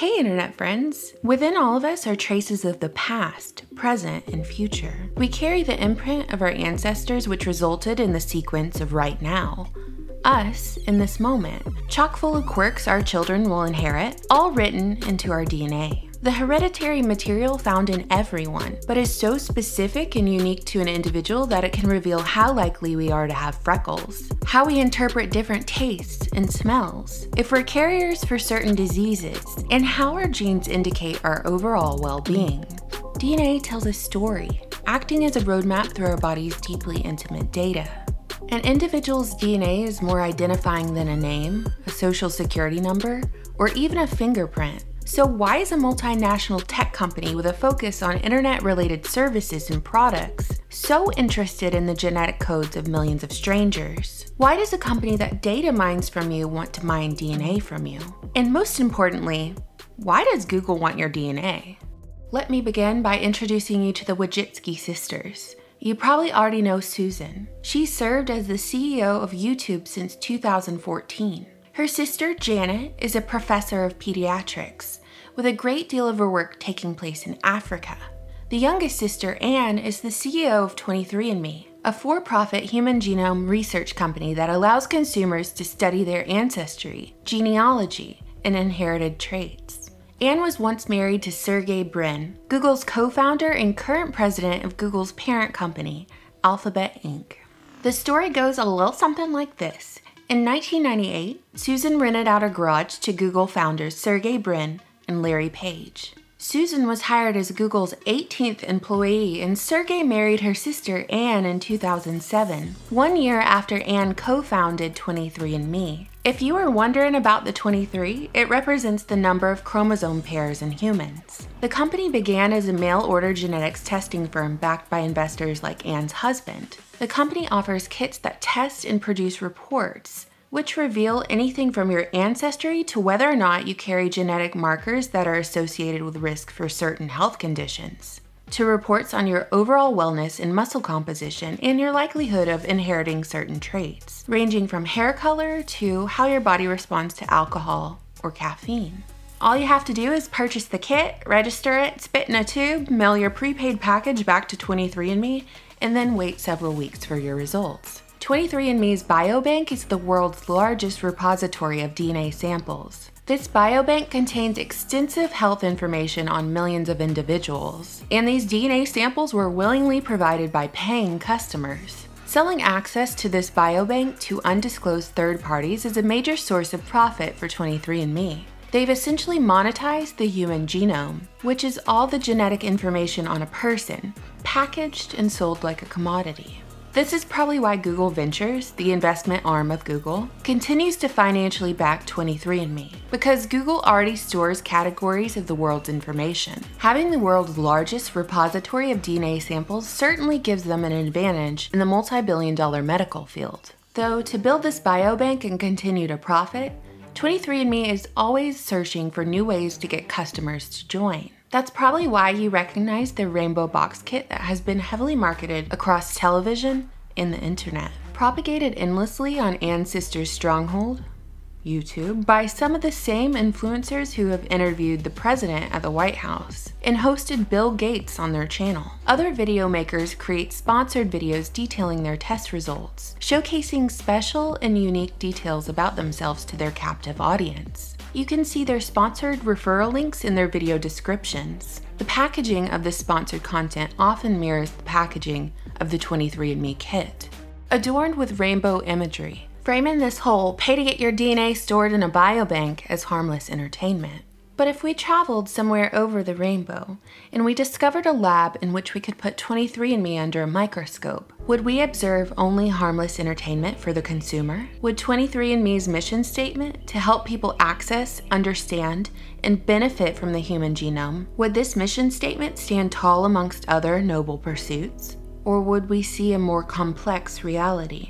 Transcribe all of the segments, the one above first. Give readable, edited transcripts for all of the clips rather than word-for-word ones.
Hey internet friends! Within all of us are traces of the past, present, and future. We carry the imprint of our ancestors which resulted in the sequence of right now. Us, in this moment, chock full of quirks our children will inherit, all written into our DNA. The hereditary material found in everyone, but is so specific and unique to an individual that it can reveal how likely we are to have freckles, how we interpret different tastes and smells, if we're carriers for certain diseases, and how our genes indicate our overall well-being. DNA tells a story, acting as a roadmap through our body's deeply intimate data. An individual's DNA is more identifying than a name, a social security number, or even a fingerprint. So why is a multinational tech company with a focus on internet-related services and products so interested in the genetic codes of millions of strangers? Why does a company that data mines from you want to mine DNA from you? And most importantly, why does Google want your DNA? Let me begin by introducing you to the Wojcicki sisters. You probably already know Susan. She served as the CEO of YouTube since 2014. Her sister, Janet, is a professor of pediatrics, with a great deal of her work taking place in Africa. The youngest sister, Anne, is the CEO of 23andMe, a for-profit human genome research company that allows consumers to study their ancestry, genealogy, and inherited traits. Anne was once married to Sergey Brin, Google's co-founder and current president of Google's parent company, Alphabet Inc. The story goes a little something like this. In 1998, Susan rented out her garage to Google founders Sergey Brin and Larry Page. Susan was hired as Google's 18th employee, and Sergey married her sister Anne in 2007, 1 year after Anne co-founded 23andMe. If you are wondering about the 23, it represents the number of chromosome pairs in humans. The company began as a mail-order genetics testing firm backed by investors like Anne's husband. The company offers kits that test and produce reports, which reveal anything from your ancestry to whether or not you carry genetic markers that are associated with risk for certain health conditions, to reports on your overall wellness and muscle composition and your likelihood of inheriting certain traits, ranging from hair color to how your body responds to alcohol or caffeine. All you have to do is purchase the kit, register it, spit in a tube, mail your prepaid package back to 23andMe, and then wait several weeks for your results. 23andMe's biobank is the world's largest repository of DNA samples. This biobank contains extensive health information on millions of individuals, and these DNA samples were willingly provided by paying customers. Selling access to this biobank to undisclosed third parties is a major source of profit for 23andMe. They've essentially monetized the human genome, which is all the genetic information on a person, packaged and sold like a commodity. This is probably why Google Ventures, the investment arm of Google, continues to financially back 23andMe, because Google already stores categories of the world's information. Having the world's largest repository of DNA samples certainly gives them an advantage in the multi-billion-dollar medical field. Though to build this biobank and continue to profit, 23andMe is always searching for new ways to get customers to join. That's probably why you recognize their rainbow box kit that has been heavily marketed across television and the internet. Propagated endlessly on Anne's sister's stronghold, YouTube, by some of the same influencers who have interviewed the president at the White House and hosted Bill Gates on their channel. Other video makers create sponsored videos detailing their test results, showcasing special and unique details about themselves to their captive audience. You can see their sponsored referral links in their video descriptions. The packaging of this sponsored content often mirrors the packaging of the 23andMe kit, adorned with rainbow imagery, framing this whole pay to get your DNA stored in a biobank as harmless entertainment. But if we traveled somewhere over the rainbow and we discovered a lab in which we could put 23andMe under a microscope, would we observe only harmless entertainment for the consumer? Would 23andMe's mission statement to help people access, understand, and benefit from the human genome, would this mission statement stand tall amongst other noble pursuits? Or would we see a more complex reality?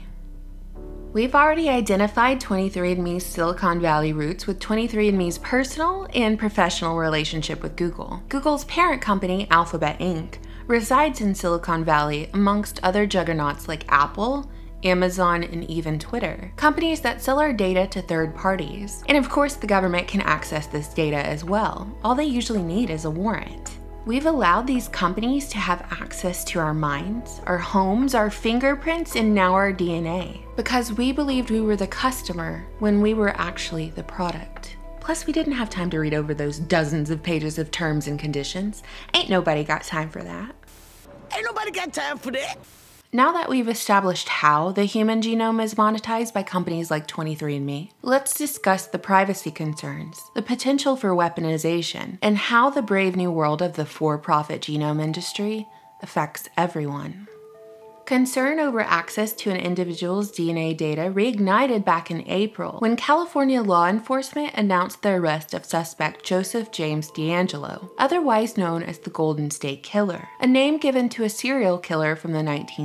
We've already identified 23andMe's Silicon Valley roots with 23andMe's personal and professional relationship with Google. Google's parent company, Alphabet Inc., resides in Silicon Valley amongst other juggernauts like Apple, Amazon, and even Twitter, companies that sell our data to third parties. And of course, the government can access this data as well. All they usually need is a warrant. We've allowed these companies to have access to our minds, our homes, our fingerprints, and now our DNA, because we believed we were the customer when we were actually the product. Plus, we didn't have time to read over those dozens of pages of terms and conditions. Ain't nobody got time for that. Ain't nobody got time for that. Now that we've established how the human genome is monetized by companies like 23andMe, let's discuss the privacy concerns, the potential for weaponization, and how the brave new world of the for-profit genome industry affects everyone. Concern over access to an individual's DNA data reignited back in April when California law enforcement announced the arrest of suspect Joseph James DeAngelo, otherwise known as the Golden State Killer, a name given to a serial killer from the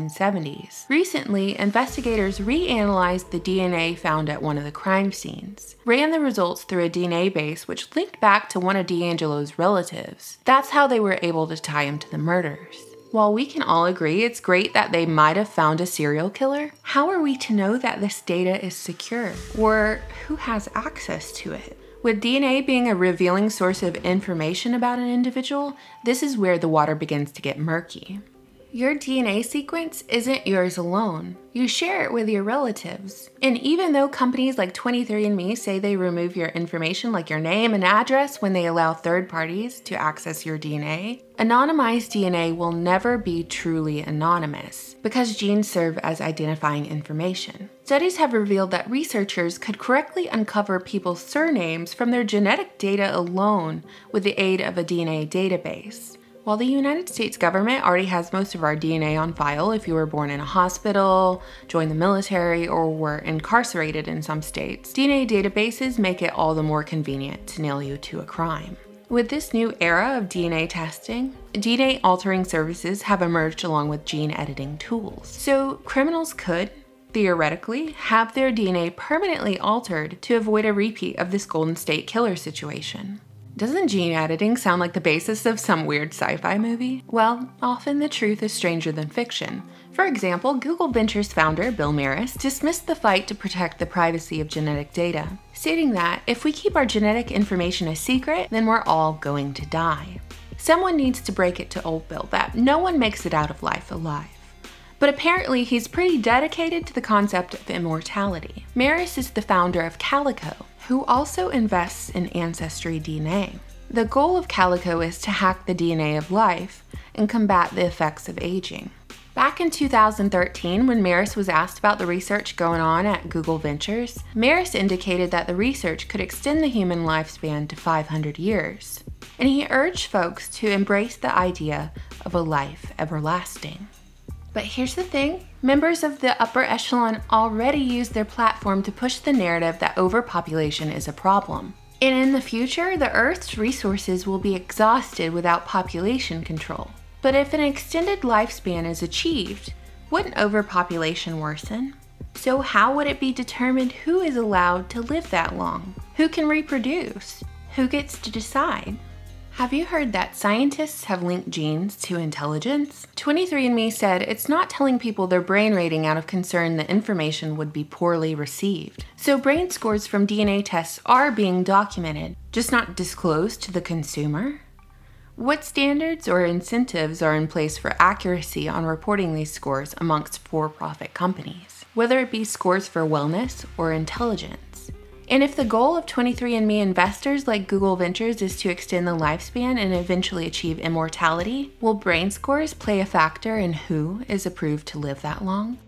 1970s. Recently, investigators reanalyzed the DNA found at one of the crime scenes, ran the results through a DNA base which linked back to one of DeAngelo's relatives. That's how they were able to tie him to the murders. While we can all agree it's great that they might have found a serial killer, how are we to know that this data is secure? Or who has access to it? With DNA being a revealing source of information about an individual, this is where the water begins to get murky. Your DNA sequence isn't yours alone. You share it with your relatives. And even though companies like 23andMe say they remove your information like your name and address when they allow third parties to access your DNA, anonymized DNA will never be truly anonymous because genes serve as identifying information. Studies have revealed that researchers could correctly uncover people's surnames from their genetic data alone with the aid of a DNA database. While the United States government already has most of our DNA on file if you were born in a hospital, joined the military, or were incarcerated in some states, DNA databases make it all the more convenient to nail you to a crime. With this new era of DNA testing, DNA altering services have emerged along with gene editing tools. So criminals could, theoretically, have their DNA permanently altered to avoid a repeat of this Golden State Killer situation. Doesn't gene editing sound like the basis of some weird sci-fi movie? Well, often the truth is stranger than fiction. For example, Google Ventures founder Bill Maris dismissed the fight to protect the privacy of genetic data, stating that if we keep our genetic information a secret, then we're all going to die. Someone needs to break it to old Bill that no one makes it out of life alive. But apparently he's pretty dedicated to the concept of immortality. Maris is the founder of Calico, who also invests in ancestry DNA. The goal of Calico is to hack the DNA of life and combat the effects of aging. Back in 2013, when Maris was asked about the research going on at Google Ventures, Maris indicated that the research could extend the human lifespan to 500 years. And he urged folks to embrace the idea of a life everlasting. But here's the thing, members of the upper echelon already use their platform to push the narrative that overpopulation is a problem. And in the future, the Earth's resources will be exhausted without population control. But if an extended lifespan is achieved, wouldn't overpopulation worsen? So how would it be determined who is allowed to live that long? Who can reproduce? Who gets to decide? Have you heard that scientists have linked genes to intelligence? 23andMe said it's not telling people their brain rating out of concern the information would be poorly received. So brain scores from DNA tests are being documented, just not disclosed to the consumer. What standards or incentives are in place for accuracy on reporting these scores amongst for-profit companies, whether it be scores for wellness or intelligence? And if the goal of 23andMe investors like Google Ventures is to extend the lifespan and eventually achieve immortality, will brain scores play a factor in who is approved to live that long?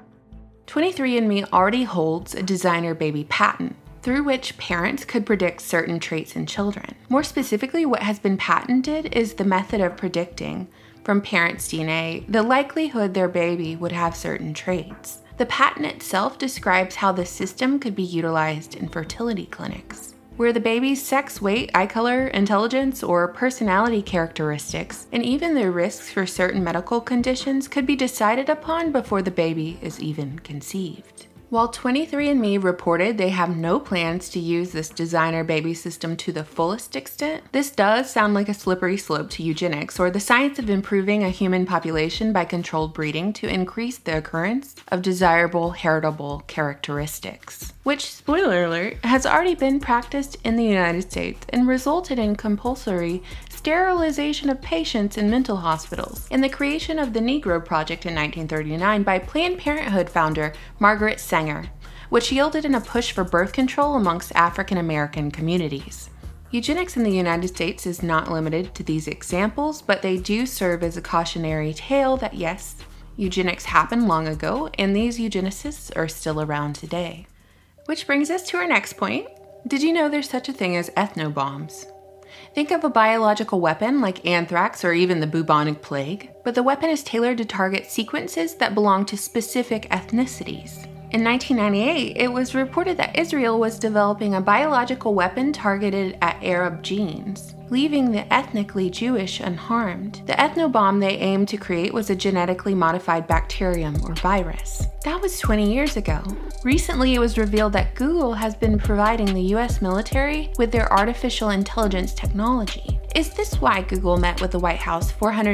23andMe already holds a designer baby patent, through which parents could predict certain traits in children. More specifically, what has been patented is the method of predicting from parents' DNA the likelihood their baby would have certain traits. The patent itself describes how the system could be utilized in fertility clinics, where the baby's sex, weight, eye color, intelligence, or personality characteristics, and even their risks for certain medical conditions could be decided upon before the baby is even conceived. While 23andMe reported they have no plans to use this designer baby system to the fullest extent, this does sound like a slippery slope to eugenics or the science of improving a human population by controlled breeding to increase the occurrence of desirable heritable characteristics, which, spoiler alert, has already been practiced in the United States and resulted in compulsory sterilization of patients in mental hospitals and the creation of the Negro Project in 1939 by Planned Parenthood founder Margaret Sanger, which yielded in a push for birth control amongst African American communities. Eugenics in the United States is not limited to these examples, but they do serve as a cautionary tale that yes, eugenics happened long ago and these eugenicists are still around today. Which brings us to our next point. Did you know there's such a thing as ethnobombs? Think of a biological weapon like anthrax or even the bubonic plague, but the weapon is tailored to target sequences that belong to specific ethnicities. In 1998, it was reported that Israel was developing a biological weapon targeted at Arab genes, leaving the ethnically Jewish unharmed. The ethnobomb they aimed to create was a genetically modified bacterium or virus. That was 20 years ago. Recently, it was revealed that Google has been providing the US military with their artificial intelligence technology. Is this why Google met with the White House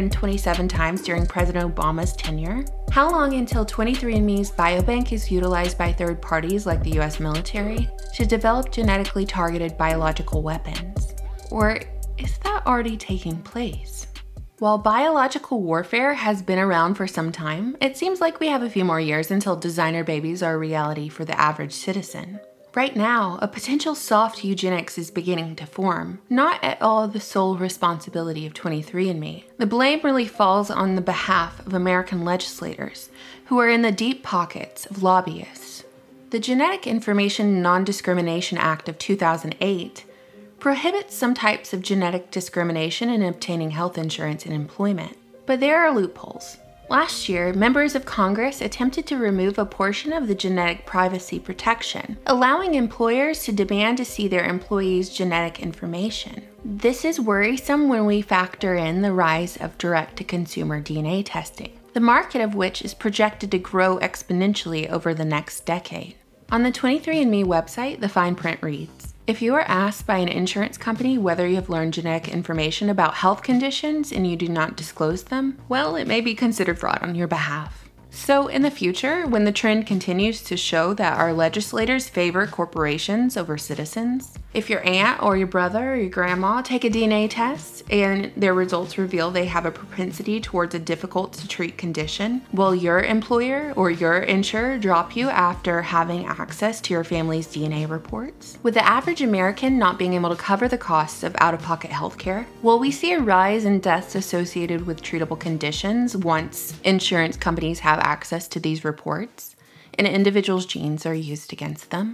427 times during President Obama's tenure? How long until 23andMe's biobank is utilized by third parties like the US military to develop genetically targeted biological weapons? Or is that already taking place? While biological warfare has been around for some time, it seems like we have a few more years until designer babies are a reality for the average citizen. Right now, a potential soft eugenics is beginning to form, not at all the sole responsibility of 23andMe. The blame really falls on the behalf of American legislators, who are in the deep pockets of lobbyists. The Genetic Information Non-Discrimination Act of 2008 prohibits some types of genetic discrimination in obtaining health insurance and employment, but there are loopholes. Last year, members of Congress attempted to remove a portion of the genetic privacy protection, allowing employers to demand to see their employees' genetic information. This is worrisome when we factor in the rise of direct-to-consumer DNA testing, the market of which is projected to grow exponentially over the next decade. On the 23andMe website, the fine print reads, "If you are asked by an insurance company whether you have learned genetic information about health conditions and you do not disclose them, well, it may be considered fraud on your behalf." So in the future, when the trend continues to show that our legislators favor corporations over citizens, if your aunt or your brother or your grandma take a DNA test and their results reveal they have a propensity towards a difficult to treat condition, will your employer or your insurer drop you after having access to your family's DNA reports? With the average American not being able to cover the costs of out-of-pocket healthcare, will we see a rise in deaths associated with treatable conditions once insurance companies have access to these reports and individuals' genes are used against them?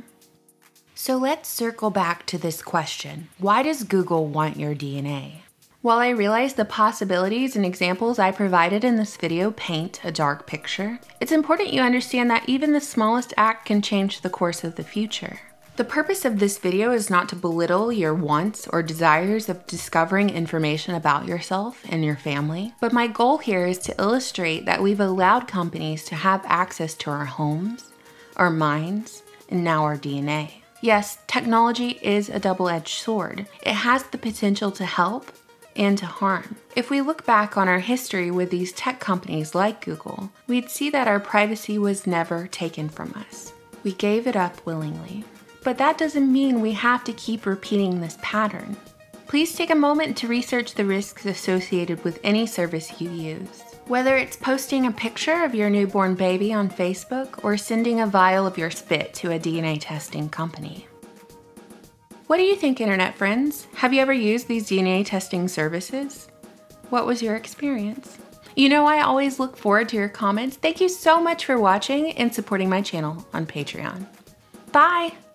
So let's circle back to this question. Why does Google want your DNA? While I realize the possibilities and examples I provided in this video paint a dark picture, it's important you understand that even the smallest act can change the course of the future. The purpose of this video is not to belittle your wants or desires of discovering information about yourself and your family, but my goal here is to illustrate that we've allowed companies to have access to our homes, our minds, and now our DNA. Yes, technology is a double-edged sword. It has the potential to help and to harm. If we look back on our history with these tech companies like Google, we'd see that our privacy was never taken from us. We gave it up willingly. But that doesn't mean we have to keep repeating this pattern. Please take a moment to research the risks associated with any service you use. Whether it's posting a picture of your newborn baby on Facebook or sending a vial of your spit to a DNA testing company. What do you think, internet friends? Have you ever used these DNA testing services? What was your experience? You know, I always look forward to your comments. Thank you so much for watching and supporting my channel on Patreon. Bye!